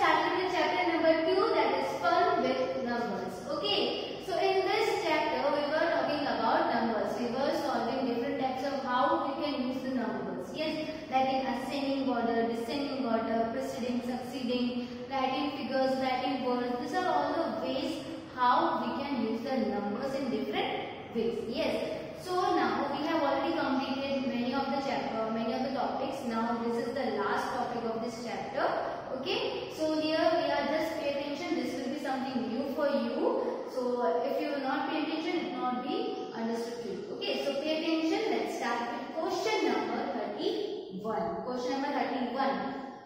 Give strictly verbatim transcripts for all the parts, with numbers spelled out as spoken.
started with chapter number two, that is fun with numbers. Okay, so in this chapter we were talking about numbers. We were solving different types of how we can use the numbers. Yes, like in ascending order, descending order, preceding, succeeding, writing figures, writing words. These are all the ways how we can use the numbers in different ways. Yes. So now we have already completed many of the chapter, many of the topics. Now this is the last topic of this chapter. Okay. So here we are just pay attention. This will be something new for you. So if you will not pay attention, it will not be understood to you. Okay. So pay attention. Let's start with question number thirty-one. Question number thirty-one.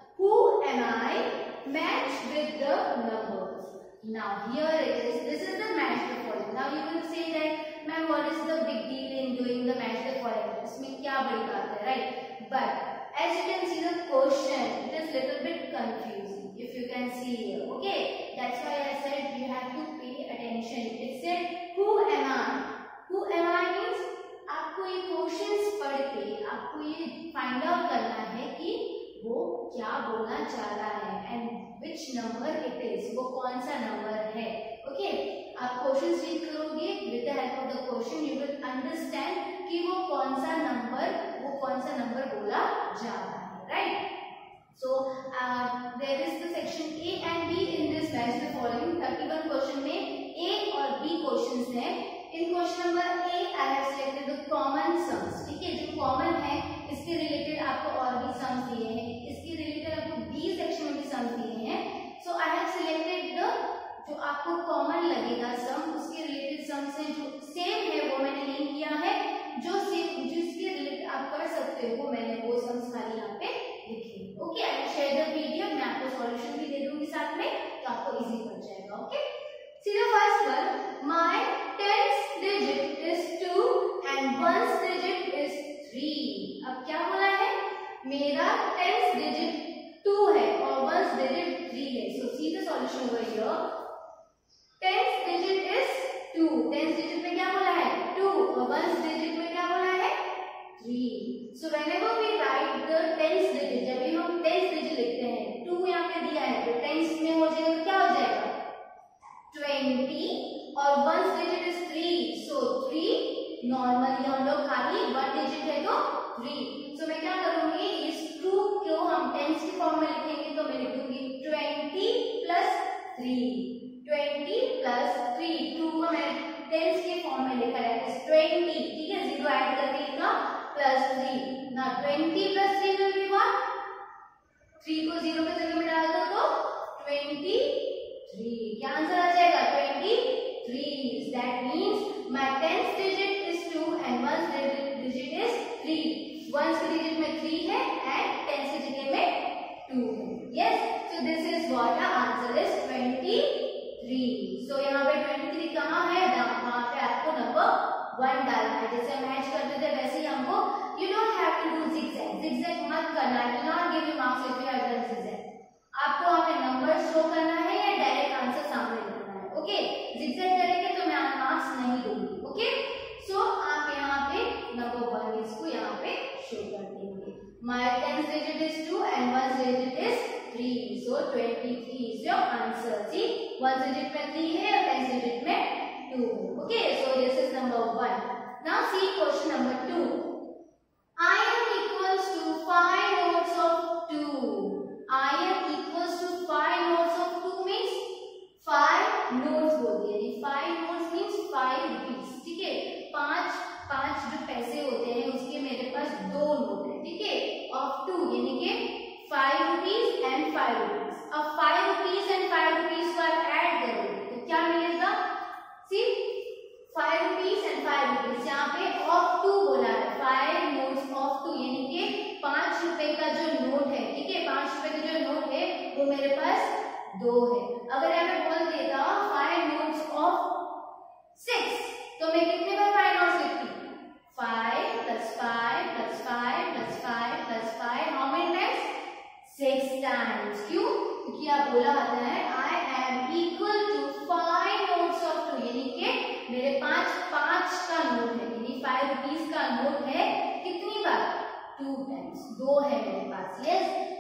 Who am I? Match with the numbers. Now here it is. This is the match the following. Now you will say that, ma'am, what is the big deal in doing the match the following? इसमें क्या बड़ी बात है, right? But as you can see the question, it is little bit confusing. If you can see here, okay? That's why I said you have to pay attention. It said, who am I? Who am I means आपको ये questions पढ़ के आपको ये find out करना है कि वो क्या बोलना चाह रहा है and which number it is. वो कौन सा number है? Okay? आप क्वेश्चन रीड करोगे, with the help of the question you will understand कि वो कौन सा नंबर वो कौन सा नंबर बोला जा रहा है, right? So there is the section A and B in this match the following thirty-one question में ए और बी क्वेश्चंस हैं. In question number A I have selected the common sums. ठीक है, जो कॉमन है इसके रिलेटेड आपको और भी सम्स दिए हैं, इसके रिलेटेड आपको बी सेक्शन में भी सम्स दिए हैं. So I have selected the जो आपको कॉमन लगेगा सम, उसके रिलेटेड सम्स हैं जो सेम है वो मैंने लिंक किया है. जो सेम जिसके रिलेटेड आप कर सकते हो मैंने वो सम्स खाली यहाँ पे लिखे. Okay, I will share the PDF. मैं आपको सॉल्यूशन भी दे दूंगी साथ में, तो आपको इजी पड़ जाएगा. Okay, see the first one. My tenth digit is two and ones digit is three. अब क्या बोला है? मेरा टेंथ डिजिट टू है और वंस डिजिट थ्री है. So see the solution over here. Tenth digit is two. Tenth digit में क्या बोला है? टू. और वंस डिजिट में क्या बोला है? Three. So whenever we write the tenth digit, जब भी हम टेंथ डिजिट लिखते हैं, टू यहाँ पे दिया है तो टेंथ में हो जाएगा तो क्या हो जाएगा? ट्वेंटी. और ones digit is three. So three. Normally हम लोग खाली वन डिजिट है तो थ्री. सो मैं क्या करूंगी, इस टू को हम टेंथ के फॉर्म में लिखेंगे तो मैं लिखूंगी twenty plus three. Twenty plus three. Two को मैं टेंस के फॉर्म में लिखा है ट्वेंटी. ठीक है, जीरो ऐड करके लिखा प्लस थ्री. ना twenty plus three will be what? Three को जीरो के जगह में डाल दो तो ट्वेंटी थ्री. क्या आंसर आ जाएगा? Twenty three. That means my tenth digit is two and ones digit is three. Ones के डिजिट में थ्री है एंड टेंस की जगह में टू है. Yes, so this is what the answer is twenty three. सो यहाँ पे तेईस कहाँ है? वहाँ पे आपको नंबर वन डालना है. जैसे मैच करते थे वैसे ही हमको, you don't have to do zigzag. zigzag मत करना है. Not give you marks if you have done zigzag. आपको हमें नंबर शो करना है या डायरेक्ट आंसर सामने लिखना है. ओके, zigzag करेंगे तो मैं मार्क्स नहीं दूंगी. ओके, सो आप यहाँ पे नंबर वन इसको यहाँ पे शो कर देंगे. My tenth digit is two and one digit is three. So twenty three is your answer. See, one digit में थ्री है और टेन डिजिट में टू है. Okay, so this is number one. Now see question number two. I am equals to five notes of two. I am equals to five notes of two means five notes बोल दिया. five notes means five rupees. ठीक है, पांच पांच जो पैसे होते हैं उसके मेरे पास दो नोट है. ठीक है, of two यानी कि five rupees and five rupees. अब five rupees and five rupees को आप ऐड करोगे तो क्या मिलेगा? सी, five rupees and five rupees. यहाँ पे of two बोला है. five notes of two यानी कि पांच रुपए का जो नोट है. ठीक है, पांच रुपए का जो नोट है वो मेरे पास दो है. अगर यहाँ पे बोल देता five notes of six तो मैं कितने बार five notes लिखती? five plus five plus five plus five plus five. How many times? six times. क्यों? क्योंकि आप बोला आता है I am equal to five notes of two यानी कि मेरे पांच पांच का नोट है. यानी फाइव रुपीज का नोट है कितनी बार? Two times. दो है मेरे पास. Yes,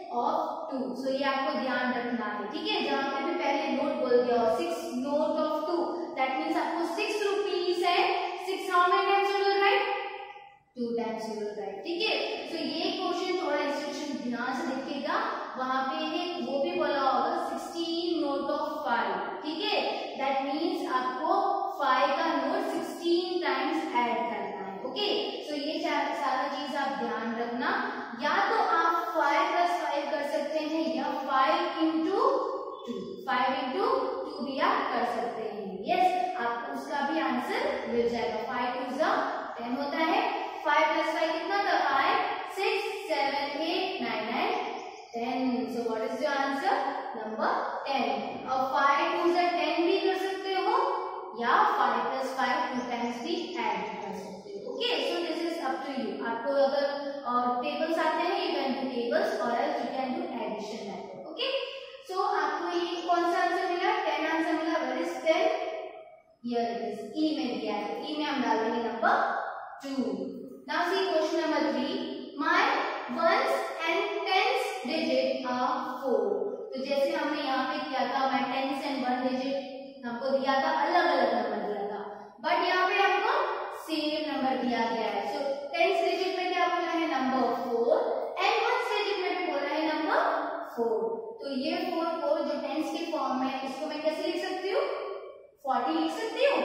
of two. सो ये आपको ध्यान रखना है, ठीक है। जहां पे भी पहले नोट बोल दिया हो six note of two, that means आपको सिक्स रुपीज है, six how many times you will write, two times you will write, ठीक है। सो ये क्वेश्चन थोड़ा इंस्ट्रक्शन ध्यान से देखिएगा, वहां पे है वो भी बोला होगा सिक्सटीन नोट ऑफ फाइव, ठीक है। दैट मीन्स आपको फाइव का नोट सिक्सटीन टाइम्स ऐड करना है, ओके। सो ये सारा चीज आप ध्यान रखना, या तो आप फाइव प्लस फाइव कर सकते हैं या five into two, five into two भी आप कर सकते हैं। यस, आपको उसका भी आंसर मिल जाएगा। फाइव टू जा टेन होता है, फाइव प्लस फाइव कितना था, five, six, seven, eight, nine and ten. So what is your answer, number ten. और फाइव टू जा टेन भी कर सकते हो या five plus five two times भी ऐड कर सकते हो, okay. So this is up to you. आपको अगर टेबल्स आते हैं यू कैन डू टेबल्स और else you can do addition method, okay. So आपको ये कौन सा आंसर मिला, टेन आंसर मिला। Where is ten, here it is, E में दिया है, ई में हम डाल देंगे number two. Now see question number three. My ones and tens digit are four. तो जैसे हमने यहाँ पे किया था, मैं tens and one digit हमको दिया था, अलग अलग नंबर दिया था, बट यहाँ पे हमको सेम नंबर दिया गया है। सो tens digit में क्या बोला है, number four, and ones digit में भी बोला है नंबर फोर। तो ये फोर को जो tens के फॉर्म में, इसको मैं कैसे लिख सकती हूँ, फोर्टी लिख सकती हूँ,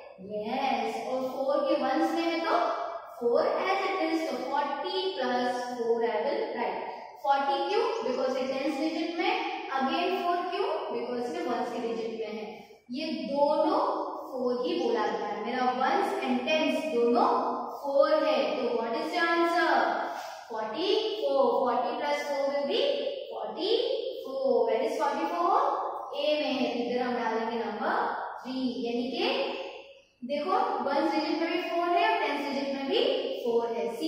यस। और फोर के वंस में है तो four as it is, so forty plus four I will write. forty क्यों, because ये tens digit में, again four क्यों, because ये ones के digit में है। ये दोनों four ही बोला गया है, मेरा ones and tens दोनों four है, तो what is your answer, forty-four. forty plus four will be forty-four. Where is forty-four, A में है, इधर हम डालेंगे नंबर थ्री, यानी कि देखो वन डिजिट में भी फोर है और टेन डिजिट में भी फोर है, सी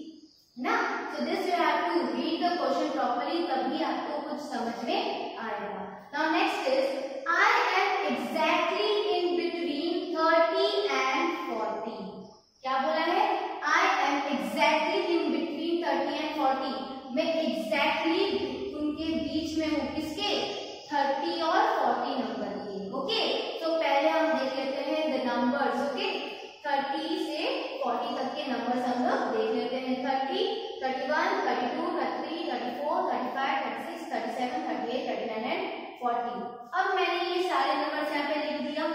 ना। So this you have to read the question properly, तभी आपको कुछ समझ में आएगा। Now next is, I am exactly in between thirty and forty. क्या बोला है, I am exactly in between thirty and forty, मैं एग्जैक्टली उनके बीच में हूँ, किसके, थर्टी और फोर्टी नंबर के, ओके। तो पहले हम देख लेते हैं द नंबर्स, ओके। थर्टी से फोर्टी तक के नंबर्स हम लोग देख लेते हैं। Thirty, thirty one, thirty two, thirty three, thirty four, thirty five, thirty six, thirty seven, thirty eight, thirty nine and forty. अब मैंने ये सारे नंबर्स यहाँ पे लिख दिया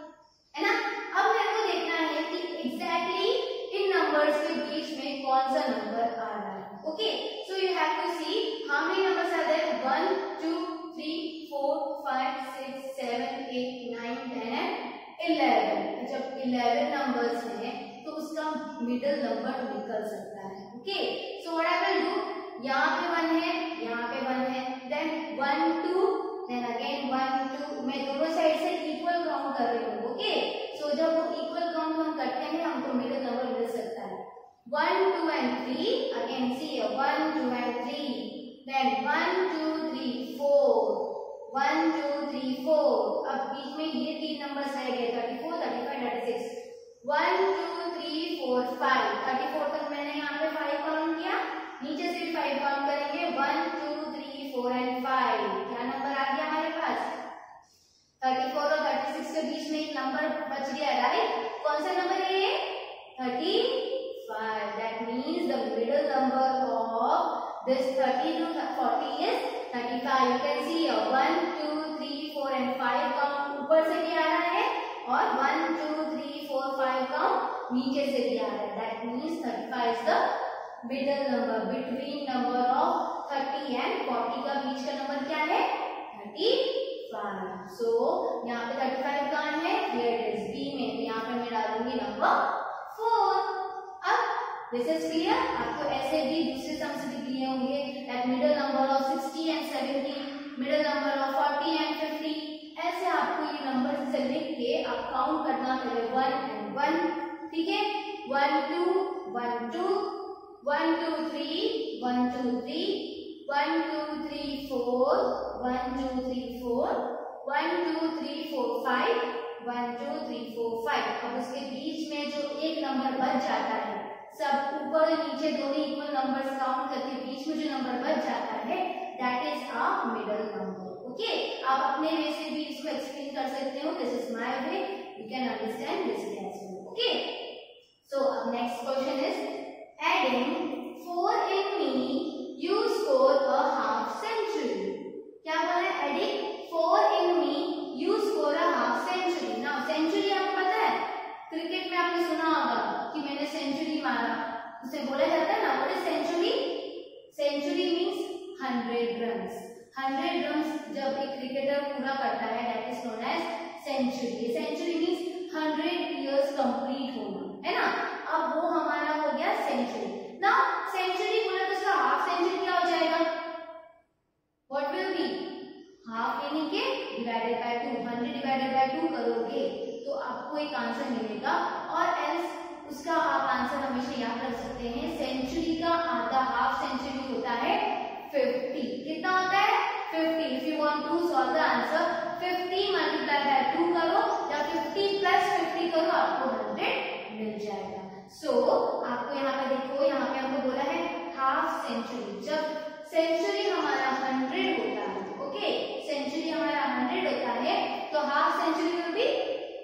है ना। अब मेरे को देखना है कि एग्जैक्टली इन नंबर्स के बीच में कौन सा नंबर आ रहा है, okay. So you have to see how many numbers are there, one, two, three, four, five, six, seven, eight, nine, ten and eleven. जब इलेवन नंबर्स हैं तो उसका मिडिल नंबर निकल सकता है, okay. So what I will do, यहाँ पे one है, यहाँ पे वन है, then one two, then again one two, मैं दोनों साइड से इक्वल काउंट कर रही हूँ, ओके। सो जब वो इक्वल काउंट हम करते हैं हमको मिडिल नंबर मिल सकता है। One two and three, again see one two and three, then one two three four, one two three four. अब बीच में ये तीन नंबर रह गए, thirty four, thirty five, thirty six, one two three four five. Thirty four तक मैंने यहाँ पे फाइव काउंट किया, नीचे से फाइव काउंट करेंगे, one two three four and five. क्या नंबर आ गया हमारे पास, थर्टी फोर और थर्टी सिक्स के बीच में एक नंबर बच गया, राइट। कौन सा नंबर है ये, thirty five. That means the middle number of this thirty to forty is thirty-five. You can see here one, two, three, four and five count ऊपर से भी आ रहा है और one, two, three, four, five count नीचे से भी आ रहा है. That means thirty-five is the middle number between number of thirty and forty का बीच का नंबर क्या है, thirty-five. So यहाँ पे thirty-five कहाँ है, here it is B में. यहाँ पे मैं डालूंगी नंबर four. अब दिस इज क्लियर. आपको ऐसे भी दूसरे सम से भी दिए होंगे that middle number of sixty and seventy, मिडिल नंबर ऑफ forty and fifty. ऐसे आपको ये नंबर से लिख के आप काउंट करना पहले वन एंड वन, ठीक है. One two one two one two three one two three one two three four one two three four one two three four five one two three four five. अब उसके बीच में जो एक number बच जाता है, सब ऊपर नीचे दोनों इक्वल नंबर्स काउंट करके बीच में जो नंबर बच जाता है नंबर. ओके, आप अपने वे से भी इसको एक्सप्लेन कर सकते हो. This is my way, you can understand this way as well. Okay, so अब next question is adding four in me you score a half century. क्या बोला है? Adding four in me you score a half century. Now century आपको पता है, cricket में आपने सुना होगा कि मैंने सेंचुरी मारा, उसे बोला जाता है ना. What is century? Century means hundred runs. Hundred runs जब एक क्रिकेटर पूरा करता है that is known as century. Century means hundred years complete होना, है ना. अब वो हमारा हो गया सेंचुरी. नाउ सेंचुरी बोला तो उसका हाफ सेंचुरी क्या हो जाएगा? What will be? हाफ यानी कि divided by two. Hundred divided by two करोगे तो आपको एक आंसर मिलेगा. और एल्स उसका आप आंसर हमेशा याद रख सकते हैं. सेंचुरी का आधा हाफ सेंचुरी होता है फिफ्टी. कितना होता है? Fifty. If you want to solve the answer, fifty multiply by two करो या फिफ्टी प्लस फिफ्टी करो, आपको हंड्रेड मिल जाएगा. सो so, आपको यहाँ पे देखो, यहाँ पे हमको बोला है हाफ सेंचुरी. जब सेंचुरी हमारा हंड्रेड होता है, ओके, सेंचुरी हमारा हंड्रेड होता है तो half century will be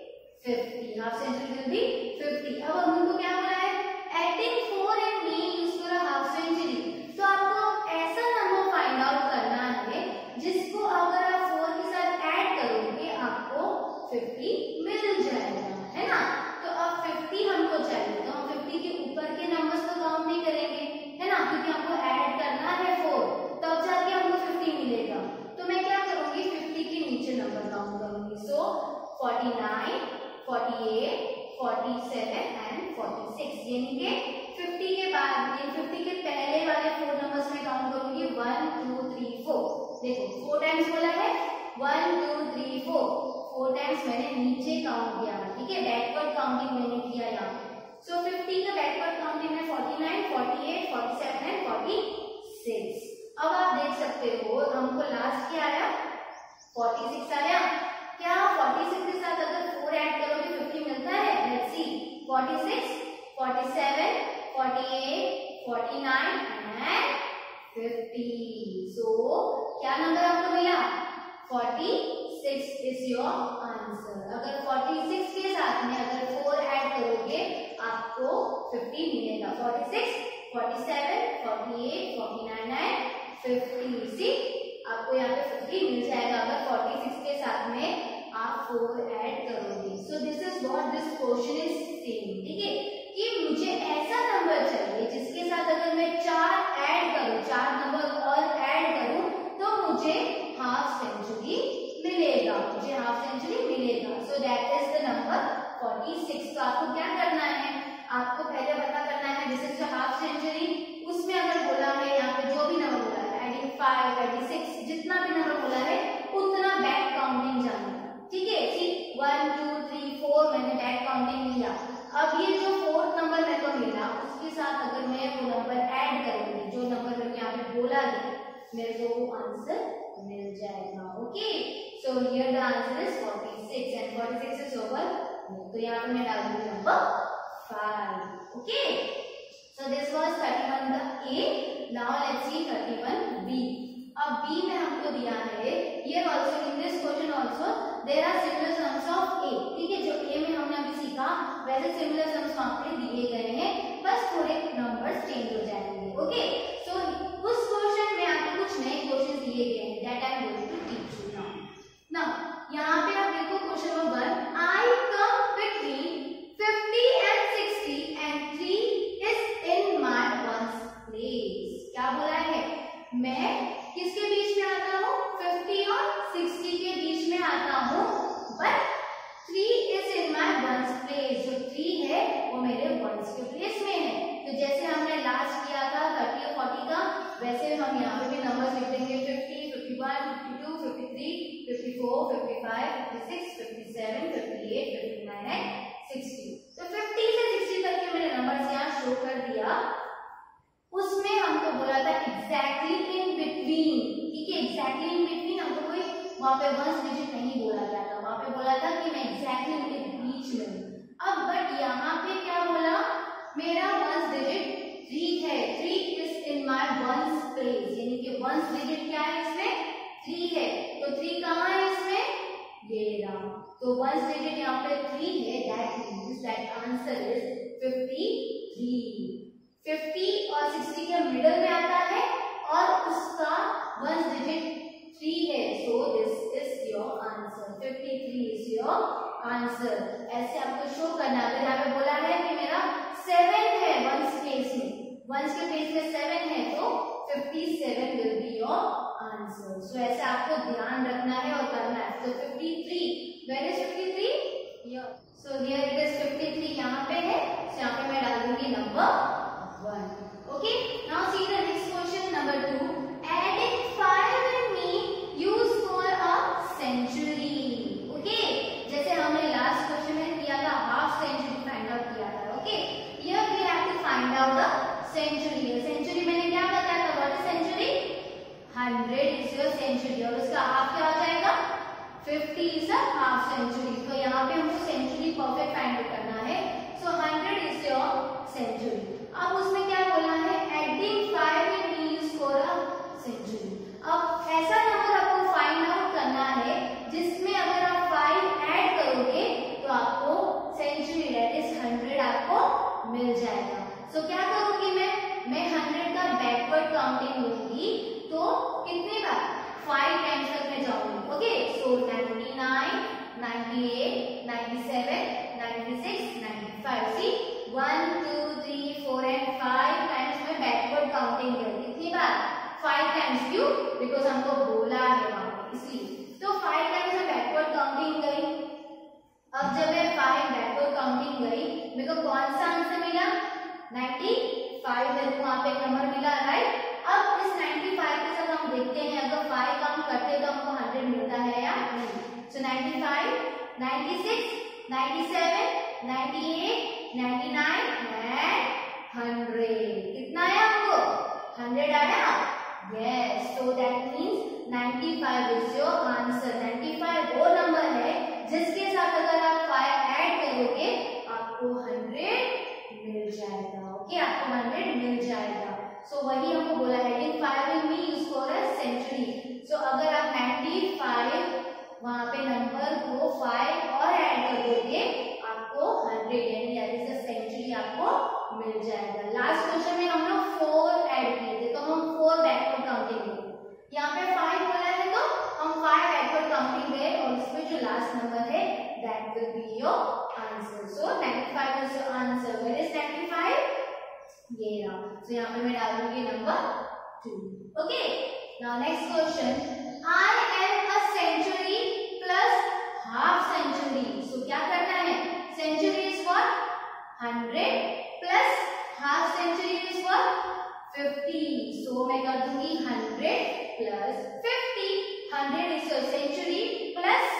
fifty. Half century will be fifty. अब हमको क्या बोला है? Adding four in me you score a half century. तो आपको ऐसा नंबर फाइंड आउट करना है जिसको अगर आप फोर के साथ ऐड करोगे आपको फिफ्टी मिल जाएगा, है ना. तो अब फिफ्टी हमको चाहिए तो हम फिफ्टी के ऊपर के नंबर्स तो काउंट नहीं करेंगे, है ना, क्योंकि हमको ऐड करना है फोर, तब जाके हमको फिफ्टी मिलेगा. तो मैं क्या करूंगी? फिफ्टी के नीचे नंबर काउंट करूंगी. So forty nine, forty eight, forty seven and forty six. यानी कि फिफ्टी के बाद ये फिफ्टी के पहले वाले फोर नंबर्स में काउंट करूंगी. One two three four. देखो फोर टाइम्स बोला है, one two three four. Four times मैंने नीचे काउंट किया, ठीक है, बैकवर्ड काउंटिंग मैंने किया यहाँ. सो फिफ्टी का बैकवर्ड काउंटिंग में forty nine, forty eight, forty seven and forty six. अब आप देख सकते हो हमको लास्ट क्या आया? फोर्टी सिक्स आया. क्या फोर्टी सिक्स के साथ अगर फोर ऐड करोगे फिफ्टी मिलता है? Let's see. Forty six, forty seven, forty eight, forty nine and fifty. So क्या नंबर आपको मिला? Forty six is your answer. अगर फोर्टी सिक्स के साथ में अगर फोर ऐड करोगे आपको फिफ्टी मिलेगा. Forty six, forty seven, forty eight, forty nine and fifty. See आपको यहाँ पे फिफ्टी मिल जाएगा अगर फोर्टी सिक्स के साथ में आप फोर ऐड करोगे. So this is what this question is saying, ठीक है, कि मुझे ऐसा नंबर चाहिए जिसके साथ अगर मैं चार ऐड करूं, चार नंबर और ऐड करूं तो मुझे हाफ सेंचुरी मिलेगा, मुझे हाफ सेंचुरी मिलेगा. So that is the number forty six. तो आपको क्या करना है? आपको पहले पता करना है this is the half century. उसमें अगर बोला है यहाँ पे जो भी नंबर बोला है, एडिंग फाइव, एडिंग सिक्स, जितना भी नंबर बोला है उतना बैक काउंटिंग जाना, ठीक है. ठीक, वन टू थ्री फोर मैंने बैक काउंटिंग लिया. अब ये जो फोर्थ नंबर मेरे को मिला उसके साथ अगर मैं वो नंबर ऐड करूंगी, जो नंबर मेरे को यहाँ पे बोला गया, मेरे को वो आंसर मिल जाएगा. Okay, so here the answer is forty six and forty six is over. तो यहाँ पे मैं डाल दूंगी number five. Okay, so this was thirty one the A. Now let's see thirty one B. अब बी में हमको दिया है here also in this question also there are similar sums of A. ठीक है, जो ए में हमने अभी सीखा वैसे सिमिलर सम्स वहां पे दिए गए हैं, बस थोड़े नंबर्स चेंज हो जाएंगे. ओके, सो उस क्वेश्चन में आपको कुछ नए क्वेश्चन दिए गए हैं that I am going to teach you now. Now यहाँ पे आप देखो question number one, I come between fifty and sixty and three is in my ones place. क्या बोला है? मैं किसके बीच में आता हूँ? फिफ्टी और सिक्सटी के बीच में आता हूँ, but three is in my ones place. जो थ्री है वो मेरे वंस के प्लेस में है. तो जैसे हमने लास्ट किया था थर्टी और फोर्टी का, वैसे हम यहाँ पे भी नंबर्स लिख देंगे. Fifty, fifty one, fifty two, fifty three, fifty four, fifty five, fifty six, fifty seven, fifty eight, fifty nine and sixty. तो फिफ्टी से सिक्सटी तक के मैंने नंबर्स यहाँ शो कर दिया. उसमें हमको बोला था एग्जैक्टली इन बिटवीन. ठीक है, एग्जैक्टली इन बिटवीन हमको कोई वहां पे वंस डिजिट नहीं बोला गया था. वहां पे बोला था कि मैं एग्जैक्टली उनके बीच में हूँ. अब बट यहाँ पे क्या बोला? मेरा वंस डिजिट थ्री है. Three is in my ones place, यानी कि वंस डिजिट क्या है इसमें? थ्री है, तो थ्री कहाँ है इसमें, ये रहा। तो वंस डिजिट यहाँ पे थ्री है, that means that answer is fifty three. Fifty और सिक्सटी के मिडल में आता है और उसका वंस डिजिट थ्री है, so this is your answer, fifty three is your answer. ऐसे आपको शो करना। अगर यहाँ पे बोला है कि मेरा सेवन है वंस प्लेस में, वंस के प्लेस में सेवन है, तो fifty seven will be your answer. So ऐसे आपको ध्यान रखना है और करना है। तो fifty three, where is fifty three, here, so here it is fifty three, यहाँ पे है, सो यहाँ पे मैं डाल दूंगी number one. Okay, now see the next question number two, adding five and me use for a century. Okay, जैसे हमने लास्ट क्वेश्चन में किया था, हाफ सेंचुरी फाइंड आउट किया था। Okay, here we have to find out the century. Century मैंने क्या बताया था, what is century, hundred is your century, और उसका हाफ क्या हो जाएगा, fifty is a half century. तो यहाँ पे हमको सेंचुरी परफेक्ट फाइंड आउट करना है। So hundred is your century. अब उसमें क्या बोला है, adding five and me use for a century. अब ऐसा नंबर आपको फाइंड आउट करना है जिसमें अगर आप फाइव ऐड करोगे तो आपको सेंचुरी दैट इज हंड्रेड आपको मिल जाएगा। सो so, क्या करूंगी मैं मैं हंड्रेड का बैकवर्ड काउंटिंग लूंगी, तो कितने बार, फाइव टाइम्स तक मैं जाऊंगी। Okay, so ninety nine, ninety eight, ninety seven, ninety six, ninety five. See one two three four and five times मैं बैकवर्ड काउंटिंग करूंगी। कितनी बार, फाइव टाइम्स। क्यों, बिकॉज हमको बोला है वहां पे, इसलिए। तो फाइव टाइम्स मैं बैकवर्ड काउंटिंग गई। अब जब मैं फाइव बैकवर्ड काउंटिंग गई, मेरे को कौन सा आंसर मिला, नाइंटी फाइव, मेरे को वहां पे एक नंबर मिला, राइट। अब इस नाइंटी फाइव के साथ हम देखते हैं अगर फाइव काउंट करते तो हमको हंड्रेड मिलता है या नहीं। So ninety five, ninety six, ninety seven, ninety eight, ninety nine and hundred. कितना आया हमको, हंड्रेड आया, yes. So that means ninety five is your answer. Ninety five वो नंबर है जिसके साथ अगर आप फाइव ऐड करोगे आपको हंड्रेड मिल जाएगा। ओके, आपको हंड्रेड मिल जाएगा। सो so, वही हमको बोला है, adding five will be used for a century. So अगर आप नाइंटी फाइव वहां पे नंबर को फाइव और ऐड कर दोगे आपको हंड्रेड यानी दैट इज अ सेंचुरी आपको मिल जाएगा। लास्ट क्वेश्चन में हम लोग फोर ऐड किए थे, तो हम फोर बैकवर्ड काउंटिंग गए। यहाँ पे फाइव बोला है तो हम फाइव बैकवर्ड काउंटिंग गए, और इसमें जो लास्ट नंबर है that will be your answer. So ninety five is your answer. Where is ninety five, ये रहा। सो यहाँ पे मैं डालूंगी number two. Okay, now next question, I am a century plus half century. So क्या करना है, century is what, hundred plus half century is what, fifty. So मैं कर दूंगी hundred plus fifty. Hundred is your century plus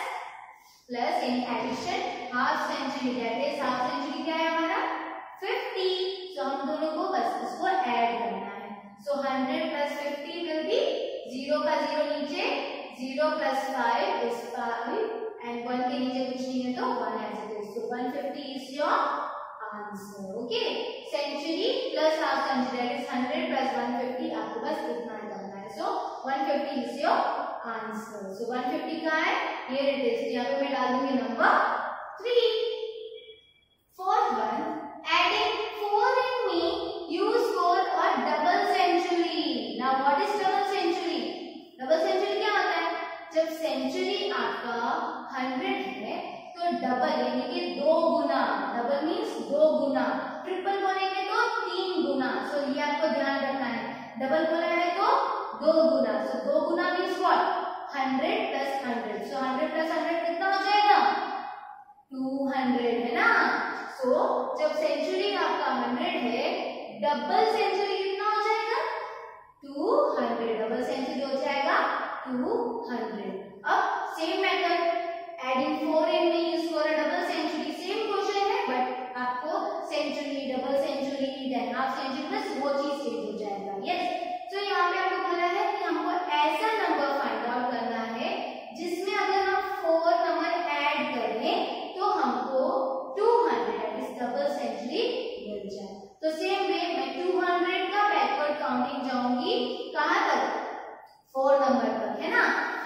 plus in addition half century, that is half century क्या है हमारा, fifty. सो हम दोनों को बस इसको ऐड करना है। So hundred plus fifty will be, zero का जीरो नीचे, zero plus five is five, and one के नीचे कुछ नहीं है तो one as it is. So one fifty is your answer. Okay, century plus half century that is hundred plus one fifty, आपको बस इतना करना है। So one fifty is your answer. So one fifty का है, हियर इट इज। यहाँ पे मैं डाल दूंगी number three. Fourth one, adding four and me use for a double century. Now what is double century, double century क्या होता है, जब सेंचुरी आपका हंड्रेड है तो डबल यानी कि दो गुना, डबल मीन्स दो गुना, ट्रिपल बोलेंगे तो तीन गुना। सो so, ये आपको ध्यान रखना है, डबल बोला है तो दो गुना। सो so, दो गुना means what, hundred plus hundred. So hundred plus hundred कितना हो जाएगा, टू हंड्रेड है ना। सो so, जब सेंचुरी आपका हंड्रेड है, डबल सेंचुरी कितना हो जाएगा, टू हंड्रेड। डबल सेंचुरी हो जाएगा टू हंड्रेड। अब same method, adding four and me use for a double century, same question है बट आपको century, double century, then half century plus वो चीज चेंज हो जाएगा। यस, तो यहाँ पे आपको बोला है कि हमको ऐसा नंबर फाइंड आउट करना है जिसमें अगर हम फोर नंबर ऐड करें तो हमको टू हंड्रेड इस डबल सेंचुरी मिल जाए। तो सेम वे मैं टू हंड्रेड का बैकवर्ड काउंटिंग जाऊंगी कहां तक, फोर नंबर तक, है ना।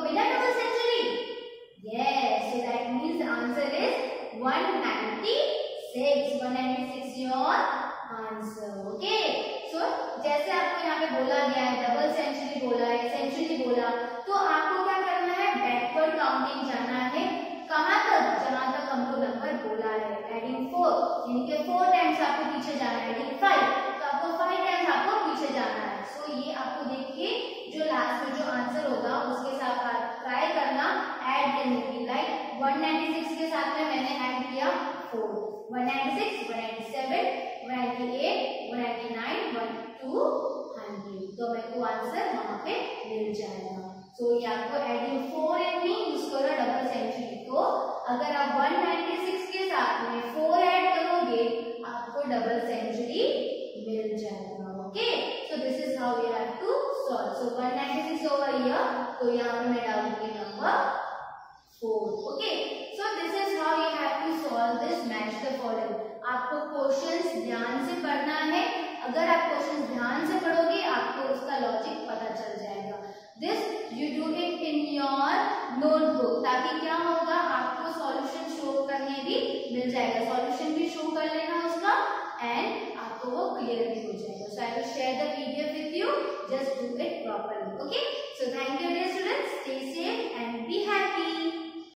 बिना double century? Yes, so that means the answer is one ninety-six. one ninety-six your answer. Okay. So जैसे आपको यहाँ पे बोला गया है डबल सेंचुरी बोला है, सेंचुरी बोला, तो आपको क्या करना है? बैकवर्ड काउंटिंग जाना है। कहाँ तक? जहाँ तक हमको नंबर बोला है। एडिंग फोर, यानी कि फोर टाइम्स आपको पीछे जाना है। एडिंग फाइव, तो आपको फाइव टाइम्स आपको पीछे जाना है। सो so, ये आपको देखिए जो लास्ट में जो आंसर होगा उसके साथ आप ट्राई करना ऐड करने की। लाइक one ninety-six के साथ में मैंने ऐड किया four, one ninety-six, one ninety-seven, one ninety-eight, one ninety-nine, one two hundred, तो मेरे को आंसर वहां पे मिल जाएगा। सो so, ये आपको एडिंग फोर एंड में यूज करो डबल सेंचुरी। तो अगर आप one ninety-six के साथ में फोर ऐड करोगे आपको डबल सेंचुरी मिल जाएगा। Okay, so this is how we have to solve. So one ninety-six over here, तो यहाँ पे मैं डालूंगी number four. Okay, so this is how you have to solve this match the following. आपको questions ध्यान से पढ़ना है। अगर आप क्वेश्चंस ध्यान से पढ़ोगे आपको उसका लॉजिक पता चल जाएगा। This you do it in your notebook, ताकि क्या होगा आपको सॉल्यूशन शो करने भी मिल जाएगा। सॉल्यूशन भी शो कर लेना उसका एंड आपको वो क्लियर भी हो जाएगा। So I will share the PDF with you, just do it properly. Okay, so thank you dear students, stay